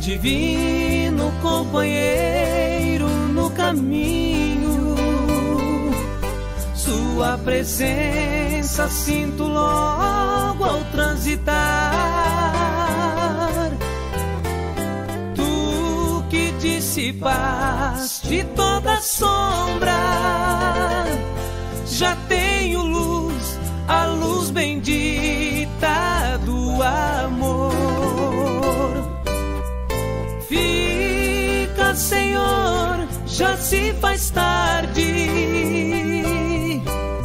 divino companheiro no caminho. Sua presença sinto logo ao transitar. Tu que dissipaste toda sombra, já tenho luz, a luz bendita do amor. Fica, Senhor, já se faz tarde.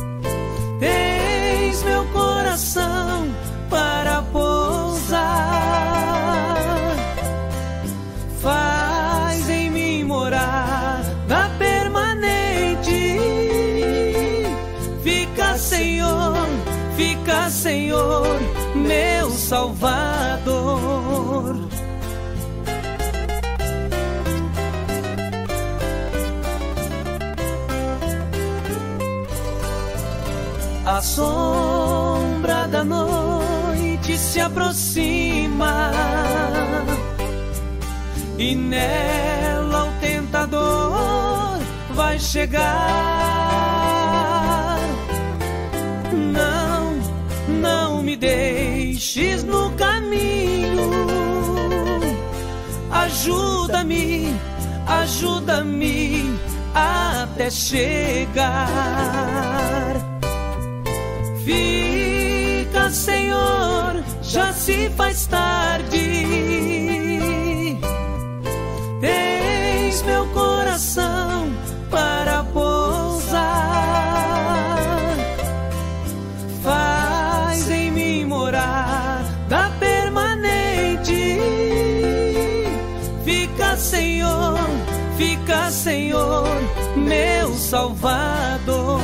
Tens meu coração para pousar. Faz em mim morada permanente. Fica, Senhor, meu Salvador. A sombra da noite se aproxima e nela o tentador vai chegar. Não me deixes no caminho. Ajuda-me até chegar. Fica, Senhor, já se faz tarde. Tens meu coração para pousar. Faz em mim morada permanente. Fica, Senhor, meu Salvador.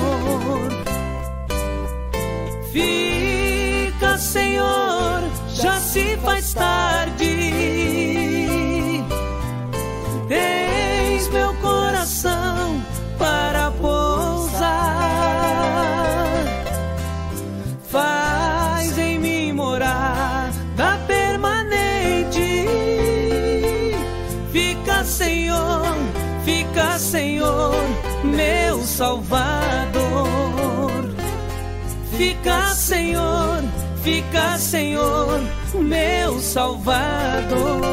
Fica, Senhor, já se faz tarde. Tens meu coração para pousar. Faz em mim morada permanente. Fica, Senhor, meu Salvador. Fica, Senhor, meu Salvador.